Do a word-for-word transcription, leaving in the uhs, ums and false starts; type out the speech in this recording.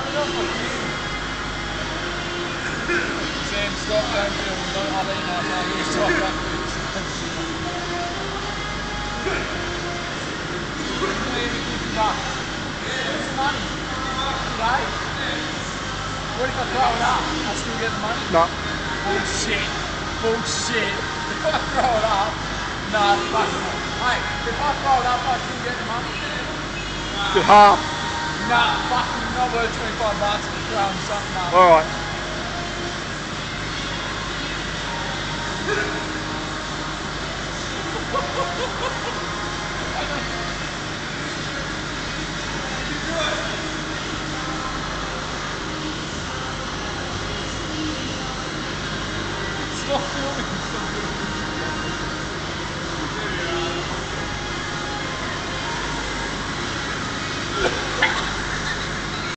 Sam, stop going to him. Don't have any nice ideas. Stop that. Where's the money? Today? What if I throw it up? I still get the money? No. Bullshit. Bullshit. If I throw it up, no, fuck no. Hey, if I throw it up, I still get the money? Good half. Nah, fucking not worth twenty-five bucks for throwing something up. Alright.